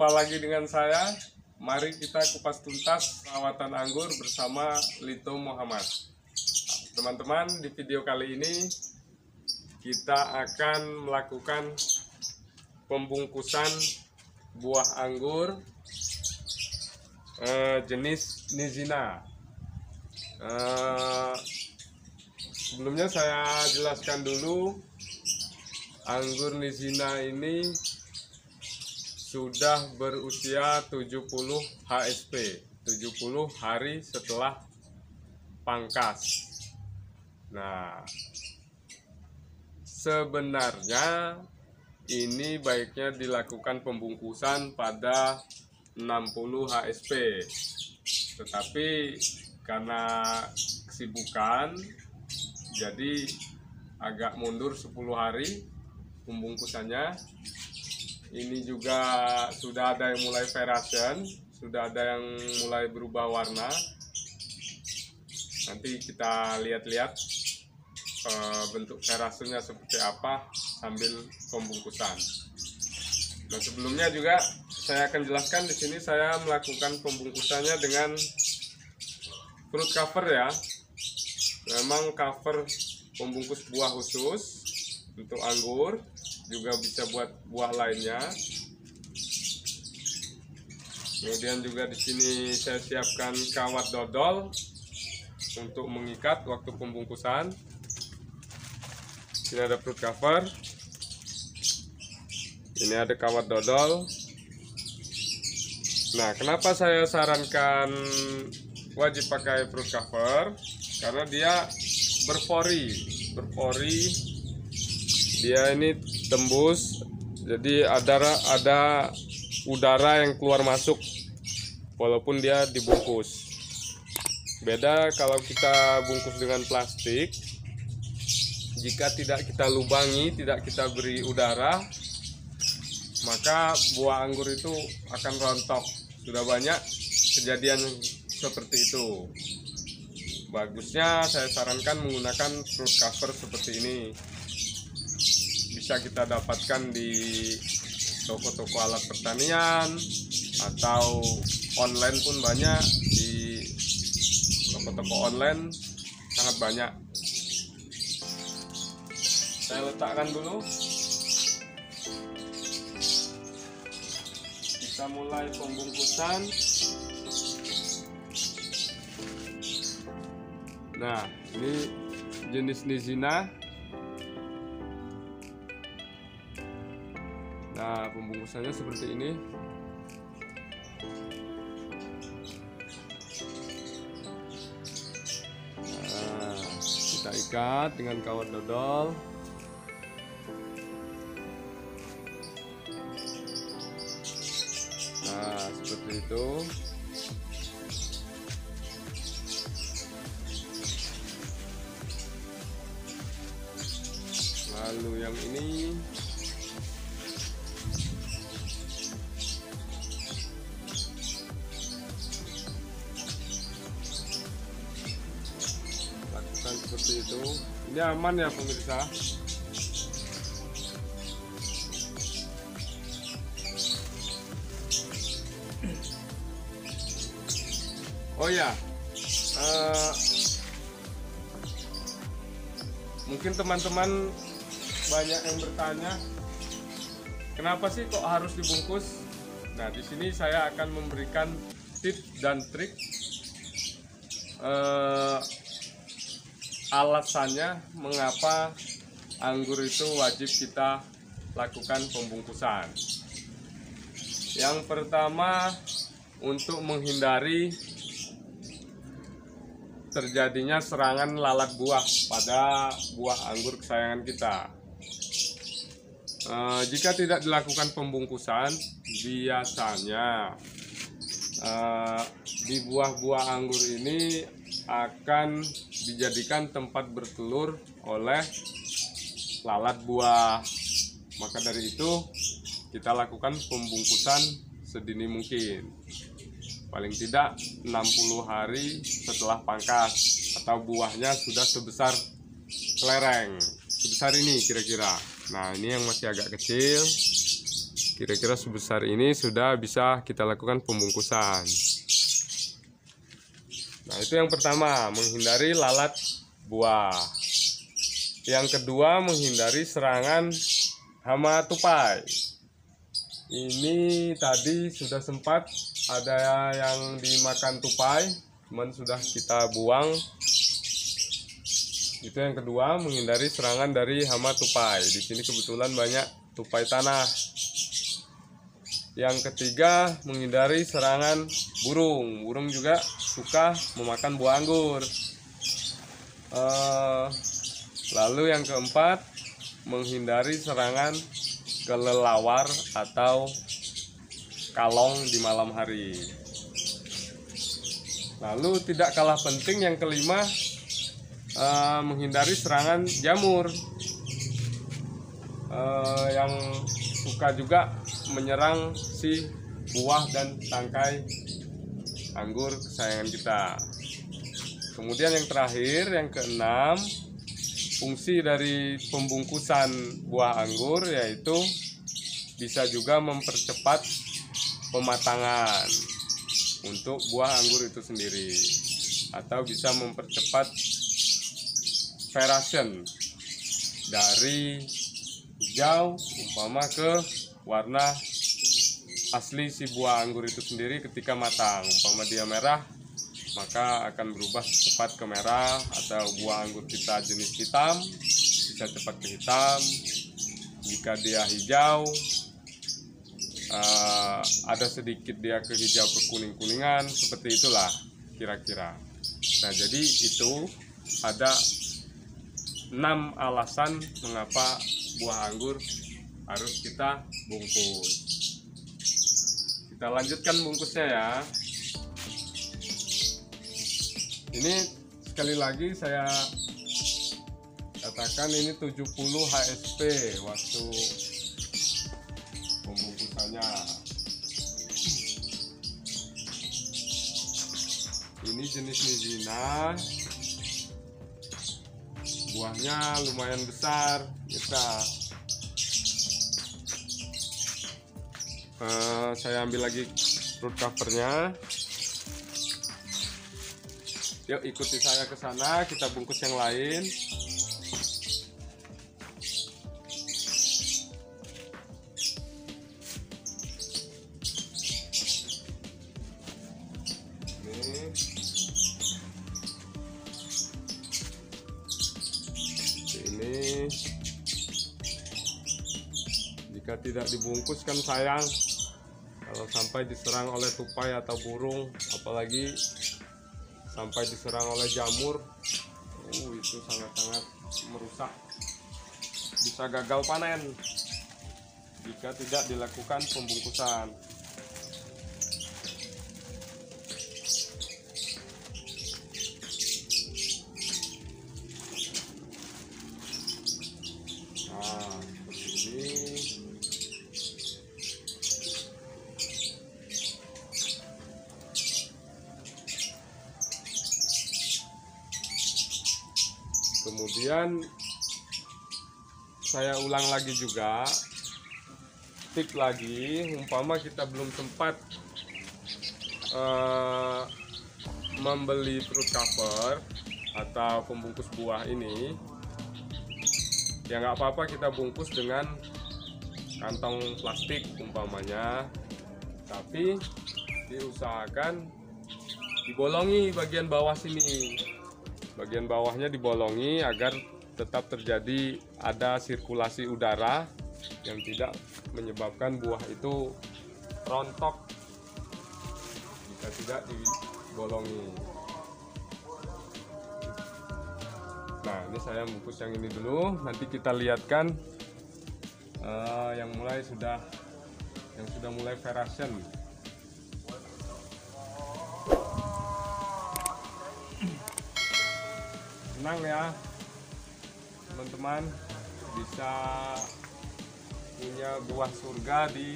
Jumpa lagi dengan saya. Mari kita kupas tuntas perawatan anggur bersama Lito Muhammad. Teman-teman, di video kali ini kita akan melakukan pembungkusan buah anggur jenis Nizina. Sebelumnya saya jelaskan dulu, anggur Nizina ini sudah berusia 70 HSP, 70 hari setelah pangkas. Nah, sebenarnya ini baiknya dilakukan pembungkusan pada 60 HSP. Tetapi karena kesibukan, jadi agak mundur 10 hari pembungkusannya. Ini juga sudah ada yang mulai variation, sudah ada yang mulai berubah warna. Nanti kita lihat-lihat bentuk variasinya seperti apa sambil pembungkusan. Nah, sebelumnya juga saya akan jelaskan di sini saya melakukan pembungkusannya dengan fruit cover ya. Memang cover pembungkus buah khusus untuk anggur, juga bisa buat buah lainnya. Kemudian juga di sini saya siapkan kawat dodol untuk mengikat waktu pembungkusan. Ini ada fruit cover, ini ada kawat dodol. Nah, kenapa saya sarankan wajib pakai fruit cover? Karena dia berpori. Dia ini tembus, jadi ada udara yang keluar masuk walaupun dia dibungkus. Beda kalau kita bungkus dengan plastik, jika tidak kita lubangi, tidak kita beri udara, maka buah anggur itu akan rontok. Sudah banyak kejadian seperti itu. Bagusnya saya sarankan menggunakan fruit cover seperti ini. Bisa kita dapatkan di toko-toko alat pertanian atau online pun banyak. Di toko-toko online sangat banyak. Saya letakkan dulu. Kita mulai pembungkusan. Nah, ini jenis Nizina. Nah, pembungkusannya seperti ini. Nah, kita ikat dengan kawat dodol. Nah, seperti itu. Lalu yang ini lakukan seperti itu. Ini aman ya pemirsa. Oh ya, mungkin teman-teman banyak yang bertanya, kenapa sih kok harus dibungkus? Nah, di sini saya akan memberikan tips dan trik alasannya mengapa anggur itu wajib kita lakukan pembungkusan. Yang pertama, untuk menghindari terjadinya serangan lalat buah pada buah anggur kesayangan kita. Jika tidak dilakukan pembungkusan, biasanya di buah-buah anggur ini akan dijadikan tempat bertelur oleh lalat buah. Maka dari itu kita lakukan pembungkusan sedini mungkin. Paling tidak 60 hari setelah pangkas atau buahnya sudah sebesar kelereng. Sebesar ini kira-kira. Nah, ini yang masih agak kecil. kira-kira sebesar ini sudah bisa kita lakukan pembungkusan. Nah, itu yang pertama, menghindari lalat buah. Yang kedua, menghindari serangan hama tupai. Ini tadi sudah sempat ada yang dimakan tupai, cuman sudah kita buang. Itu yang kedua, menghindari serangan dari hama tupai. Di sini kebetulan banyak tupai tanah. Yang ketiga, menghindari serangan burung. Burung juga suka memakan buah anggur. Lalu yang keempat, menghindari serangan kelelawar atau kalong di malam hari. Lalu tidak kalah penting yang kelima, menghindari serangan jamur yang suka juga menyerang si buah dan tangkai anggur kesayangan kita. Kemudian yang terakhir, yang keenam, fungsi dari pembungkusan buah anggur yaitu bisa juga mempercepat pematangan untuk buah anggur itu sendiri, atau bisa mempercepat variation dari hijau umpama ke warna asli si buah anggur itu sendiri ketika matang. Umpama dia merah, maka akan berubah cepat ke merah, atau buah anggur kita jenis hitam bisa cepat ke hitam. Jika dia hijau, ada sedikit dia ke hijau ke kuning-kuningan, seperti itulah kira-kira. Nah, jadi itu ada 6 alasan mengapa buah anggur harus kita bungkus. Kita lanjutkan bungkusnya ya. Ini sekali lagi saya katakan, ini 70 HSP waktu pembungkusannya. Ini jenis Nizina. Buahnya lumayan besar, saya ambil lagi fruit covernya. Yuk ikuti saya ke sana, kita bungkus yang lain. Ini jika tidak dibungkus kan sayang kalau sampai diserang oleh tupai atau burung, apalagi sampai diserang oleh jamur. Itu sangat-sangat merusak, bisa gagal panen jika tidak dilakukan pembungkusan. Nah, seperti ini. Kemudian saya ulang lagi juga, tip lagi, umpama kita belum sempat membeli fruit cover atau pembungkus buah ini, ya nggak apa-apa kita bungkus dengan kantong plastik umpamanya, tapi diusahakan dibolongi bagian bawah sini. Bagian bawahnya dibolongi agar tetap terjadi ada sirkulasi udara yang tidak menyebabkan buah itu rontok jika tidak dibolongi. Nah, ini saya bungkus yang ini dulu, nanti kita lihatkan yang sudah mulai variation. Senang ya teman-teman bisa punya buah surga di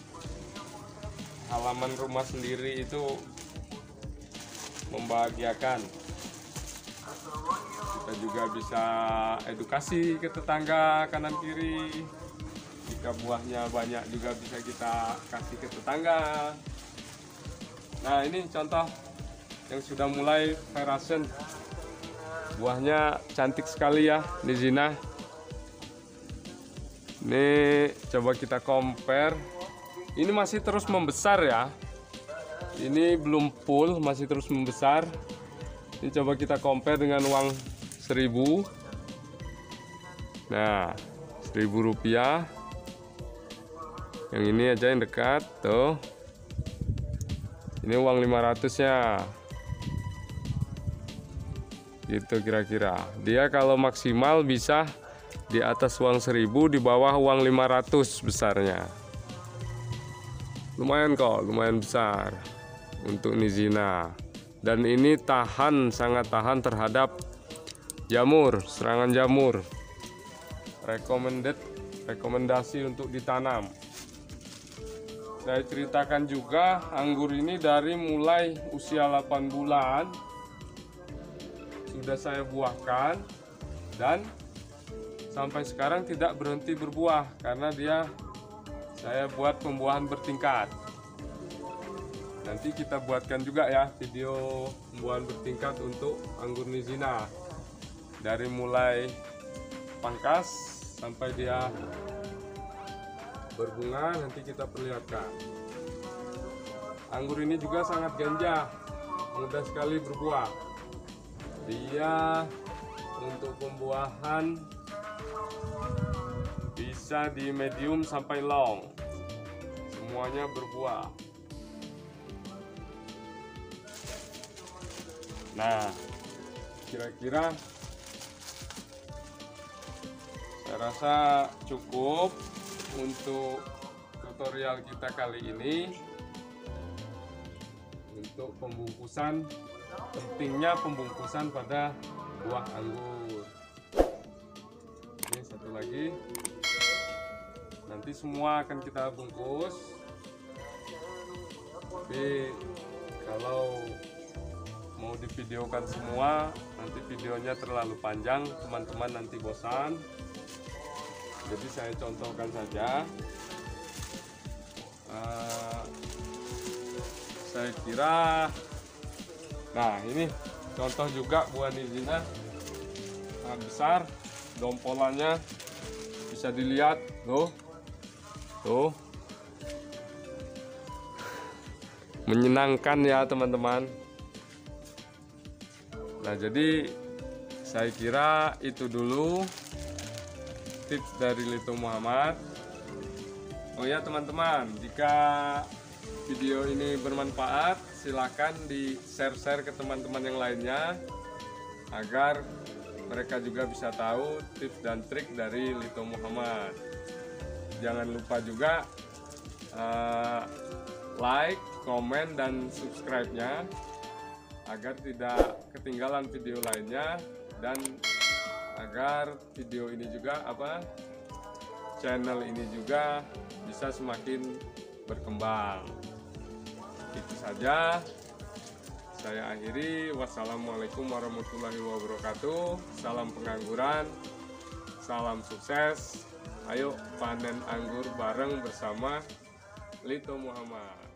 halaman rumah sendiri, itu membahagiakan. Kita juga bisa edukasi ke tetangga kanan kiri. jika buahnya banyak juga bisa kita kasih ke tetangga. Nah, ini contoh yang sudah mulai verasen. Buahnya cantik sekali ya, Nizina. Ini coba kita compare. Ini masih terus membesar ya. Ini belum full, masih terus membesar. Ini coba kita compare dengan uang 1000. Nah, 1000 rupiah. Yang ini aja yang dekat tuh. Ini uang 500 ya. Gitu kira-kira. Dia kalau maksimal bisa di atas uang 1000, di bawah uang 500 besarnya. Lumayan kok, lumayan besar untuk Nizina. Dan ini tahan, sangat tahan terhadap jamur, serangan jamur. Rekomendasi untuk ditanam. Saya ceritakan juga, anggur ini dari mulai usia 8 bulan sudah saya buahkan dan sampai sekarang tidak berhenti berbuah karena saya buat pembuahan bertingkat. Nanti kita buatkan juga ya video pembuahan bertingkat untuk anggur Nizina. Dari mulai pangkas sampai dia berbunga, nanti kita perlihatkan. Anggur ini juga sangat ganja, mudah sekali berbuah. Dia untuk pembuahan bisa di medium sampai long, semuanya berbuah. Nah, kira-kira saya rasa cukup untuk tutorial kita kali ini. Untuk pembungkusan, pentingnya pembungkusan pada buah anggur. Ini satu lagi, nanti semua akan kita bungkus. Tapi kalau mau divideokan semua, nanti videonya terlalu panjang, teman-teman nanti bosan. Jadi saya contohkan saja. Saya kira, nah ini contoh juga buah Nizina sangat besar, dompolannya bisa dilihat, tuh, menyenangkan ya teman-teman. Nah, jadi saya kira itu dulu tips dari Lito Muhammad. Oh ya teman-teman, jika video ini bermanfaat, silahkan di share ke teman-teman yang lainnya agar mereka juga bisa tahu tips dan trik dari Lito Muhammad. Jangan lupa juga like, komen, dan subscribe-nya agar tidak ketinggalan video lainnya, dan agar video ini juga channel ini juga bisa semakin berkembang. Itu saja, saya akhiri. Wassalamualaikum warahmatullahi wabarakatuh. Salam pengangguran, salam sukses. Ayo panen anggur bareng bersama Lito Muhammad.